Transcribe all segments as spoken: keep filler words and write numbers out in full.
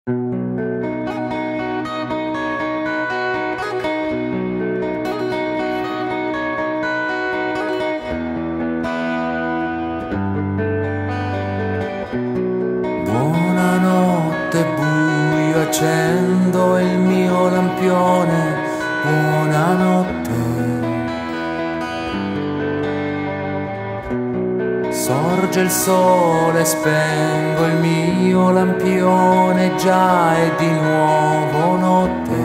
Buonanotte buio, accendo il mio lampione. Buonanotte. Sorge il sole, spengo il mio lampione, già è di nuovo notte.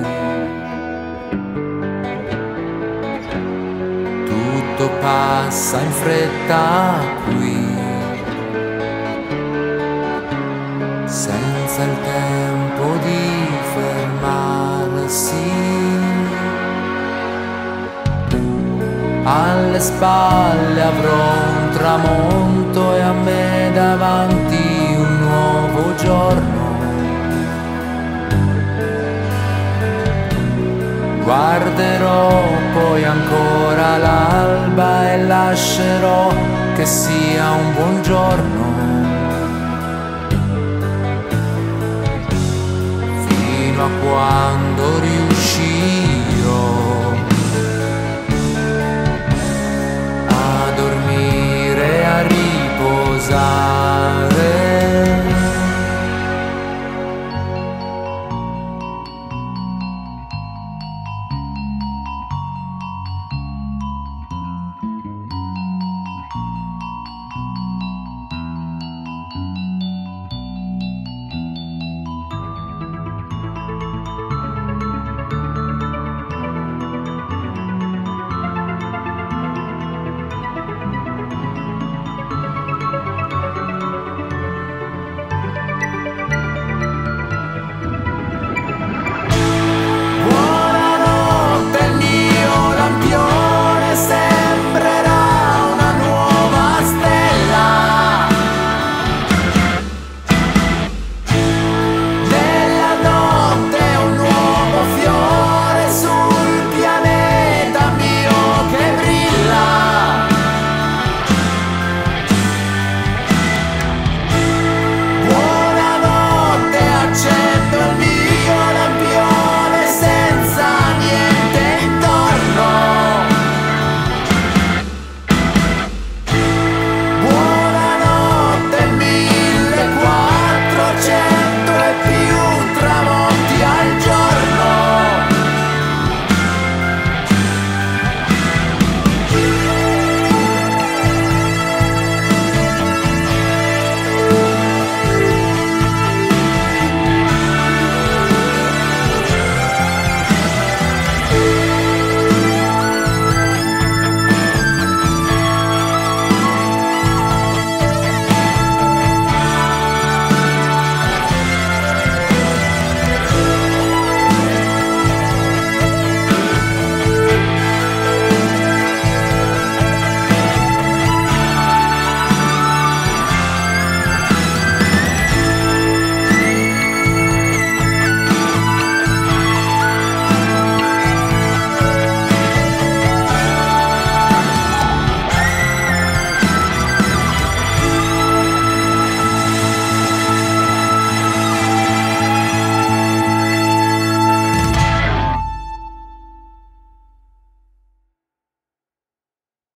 Tutto passa in fretta qui, senza il tempo di fermarsi. Alle spalle avrò un tramonto e a me davanti un nuovo giorno. Guarderò poi ancora l'alba e lascerò che sia un buon giorno, fino a quando riuscirò